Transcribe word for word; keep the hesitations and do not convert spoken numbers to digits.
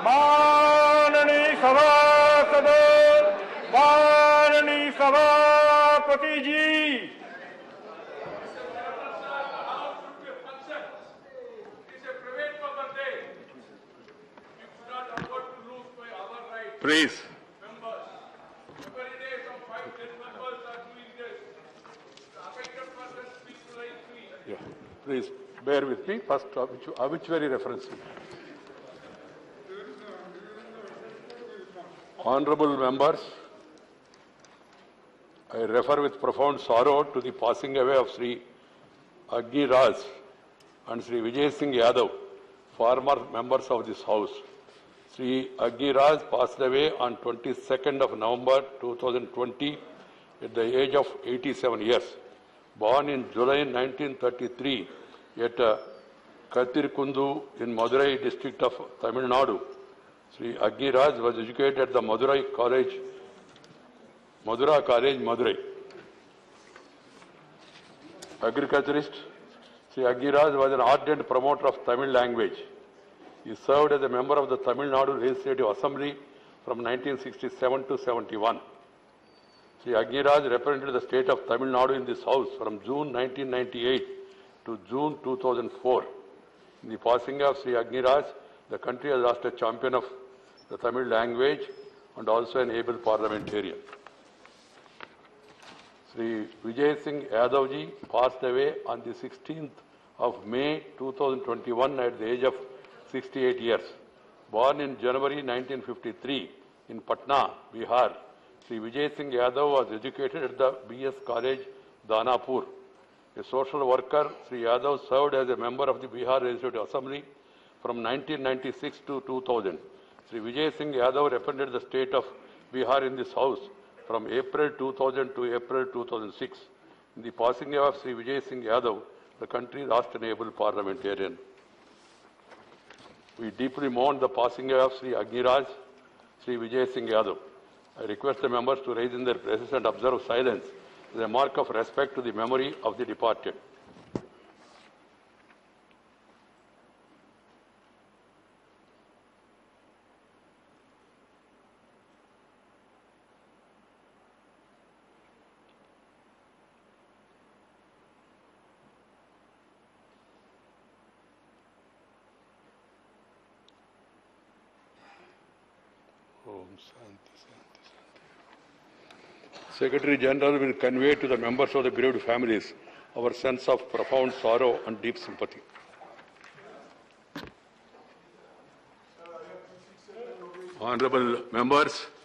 माननीय सभासद, माननीय सभापति जी, please. Yeah, please bear with me. First, obituary reference. Honorable members, I refer with profound sorrow to the passing away of Sri Agni Raj and Sri Vijay Singh Yadav, former members of this House. Sri Agni Raj passed away on twenty-second of November two thousand twenty at the age of eighty-seven years. Born in July nineteen thirty-three at uh, Kathirkundu in Madurai district of Tamil Nadu, Sri Agni Raj was educated at the Madurai College, Madura College, Madurai. Agriculturist, Sri Agni Raj was an ardent promoter of Tamil language. He served as a member of the Tamil Nadu Legislative Assembly from nineteen sixty-seven to seventy-one. Sri Agni Raj represented the state of Tamil Nadu in this House from June nineteen ninety-eight to June two thousand four. In the passing of Sri Agni Raj, the country has lost a champion of the Tamil language and also an able parliamentarian. Sri Vijay Singh Yadavji passed away on the sixteenth of May two thousand twenty-one at the age of sixty-eight years. Born in January nineteen fifty-three in Patna, Bihar, Sri Vijay Singh Yadav was educated at the B S College, Danapur. A social worker, Sri Yadav served as a member of the Bihar Legislative Assembly from nineteen ninety-six to two thousand. Sri Vijay Singh Yadav represented the state of Bihar in this House from April two thousand to April two thousand six. In the passing of Sri Vijay Singh Yadav, the country lost an able parliamentarian. We deeply mourn the passing of Sri Agni Raj, Sri Vijay Singh Yadav. I request the members to rise in their places and observe silence as a mark of respect to the memory of the departed. Secretary General will convey to the members of the bereaved families our sense of profound sorrow and deep sympathy. Honorable members,